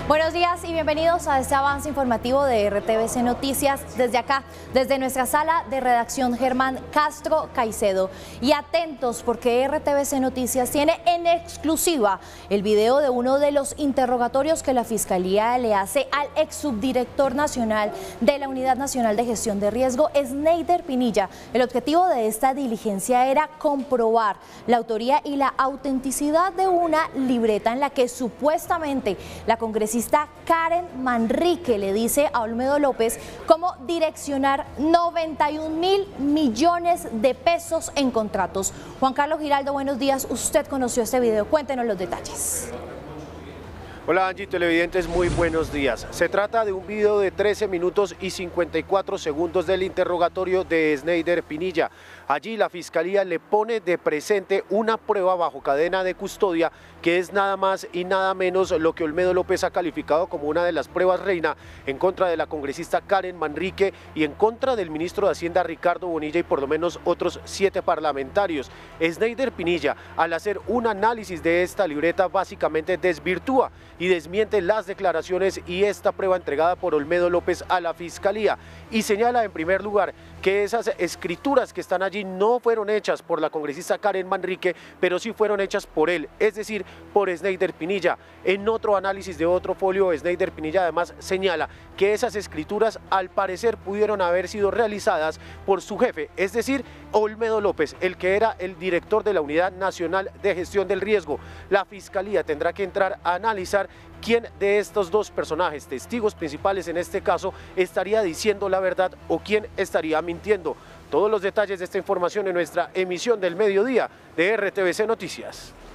Buenos días y bienvenidos a este avance informativo de RTVC Noticias desde acá, desde nuestra sala de redacción Germán Castro Caicedo. Y atentos porque RTVC Noticias tiene en exclusiva el video de uno de los interrogatorios que la Fiscalía le hace al ex subdirector nacional de la Unidad Nacional de Gestión de Riesgo, Sneider Pinilla. El objetivo de esta diligencia era comprobar la autoría y la autenticidad de una libreta en la que supuestamente la congresista Karen Manrique le dice a Olmedo López cómo direccionar 91.000 millones de pesos en contratos. Juan Carlos Giraldo, buenos días. Usted conoció este video, cuéntenos los detalles. Hola Angie, televidentes, muy buenos días. Se trata de un video de 13 minutos y 54 segundos del interrogatorio de Sneider Pinilla. Allí la Fiscalía le pone de presente una prueba bajo cadena de custodia que es nada más y nada menos lo que Olmedo López ha calificado como una de las pruebas reina en contra de la congresista Karen Manrique y en contra del ministro de Hacienda Ricardo Bonilla y por lo menos otros 7 parlamentarios. Sneider Pinilla, al hacer un análisis de esta libreta, básicamente desvirtúa y desmiente las declaraciones y esta prueba entregada por Olmedo López a la Fiscalía y señala en primer lugar que esas escrituras que están allí no fueron hechas por la congresista Karen Manrique, pero sí fueron hechas por él, es decir, por Sneider Pinilla. En otro análisis de otro folio, Sneider Pinilla además señala que esas escrituras al parecer pudieron haber sido realizadas por su jefe, es decir, Olmedo López, el que era el director de la Unidad Nacional de Gestión del Riesgo. La Fiscalía tendrá que entrar a analizar quién de estos dos personajes, testigos principales en este caso, estaría diciendo la verdad o quién estaría mintiendo. Todos los detalles de esta información en nuestra emisión del mediodía de RTVC Noticias.